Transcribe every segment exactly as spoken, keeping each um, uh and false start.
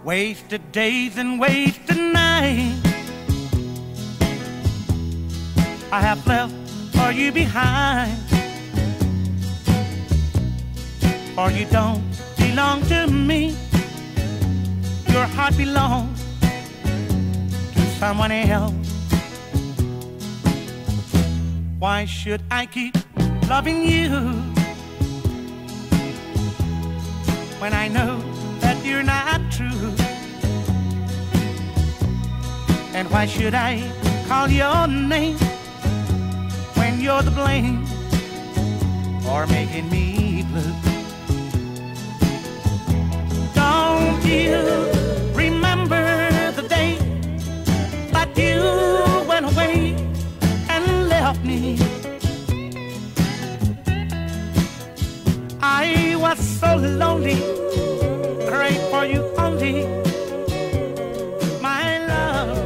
Wasted days and wasted nights I have left for you behind. For you don't belong to me. Your heart belongs to someone else. Why should I keep loving you when I know that you're not true? And why should I call your name when you're the blame for making me blue? Don't you remember the day that you went away and left me? I was so lonely, prayed for you only, my love.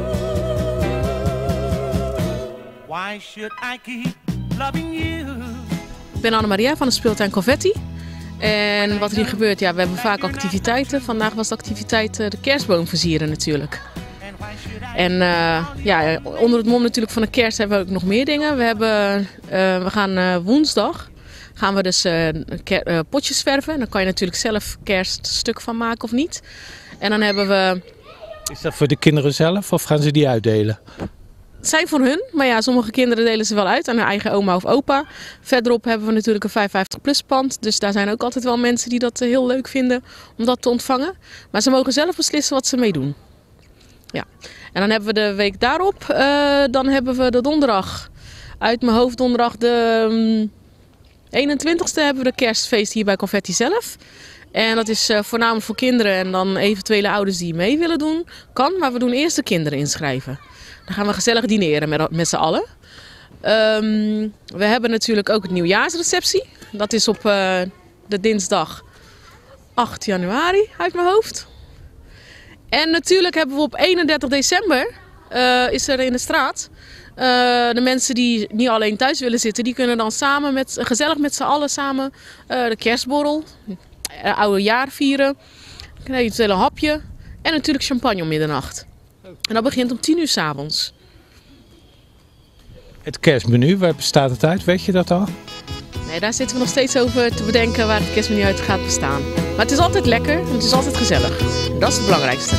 Why should I keep loving you? Ik ben Anne-Maria van de speeltuin Confetti. En wat er hier gebeurt, ja, we hebben vaak activiteiten. Vandaag was de activiteit uh, de kerstboom versieren natuurlijk. En uh, ja, onder het mom natuurlijk van de kerst hebben we ook nog meer dingen. We, hebben, uh, we gaan uh, woensdag gaan we dus uh, ker- uh, potjes verven. Dan kan je natuurlijk zelf kerststuk van maken of niet. En dan hebben we... Is dat voor de kinderen zelf of gaan ze die uitdelen? Het zijn voor hun, maar ja, sommige kinderen delen ze wel uit aan hun eigen oma of opa. Verderop hebben we natuurlijk een vijfenvijftig plus pand. Dus daar zijn ook altijd wel mensen die dat heel leuk vinden om dat te ontvangen. Maar ze mogen zelf beslissen wat ze meedoen. Ja. En dan hebben we de week daarop, uh, dan hebben we de donderdag, uit mijn hoofd donderdag de um, eenentwintigste hebben we de kerstfeest hier bij Confetti zelf. En dat is uh, voornamelijk voor kinderen en dan eventuele ouders die mee willen doen. Kan, maar we doen eerst de kinderen inschrijven. Dan gaan we gezellig dineren met, met z'n allen. Um, we hebben natuurlijk ook het nieuwjaarsreceptie. Dat is op uh, de dinsdag acht januari uit mijn hoofd. En natuurlijk hebben we op eenendertig december, uh, is er in de straat, uh, de mensen die niet alleen thuis willen zitten, die kunnen dan samen met, gezellig met z'n allen samen uh, de kerstborrel, uh, oude jaar vieren, een eventueel hapje en natuurlijk champagne om middernacht. En dat begint om tien uur 's avonds. Het kerstmenu, waar bestaat het uit? Weet je dat al? Nee, daar zitten we nog steeds over te bedenken waar het kerstmenu uit gaat bestaan. Maar het is altijd lekker en het is altijd gezellig. Dat is het belangrijkste.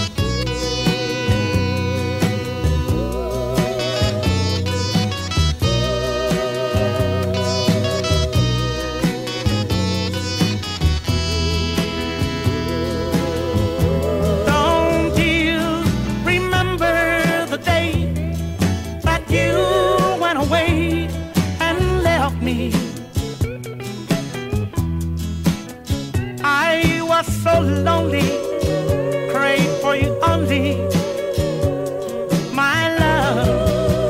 So lonely, prayed for you only, my love.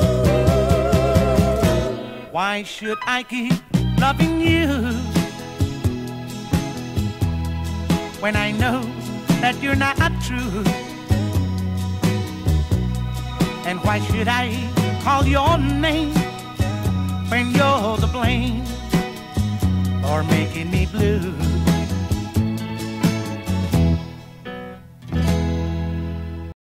Why should I keep loving you when I know that you're not true? And why should I call your name when you're the blame for making me blue?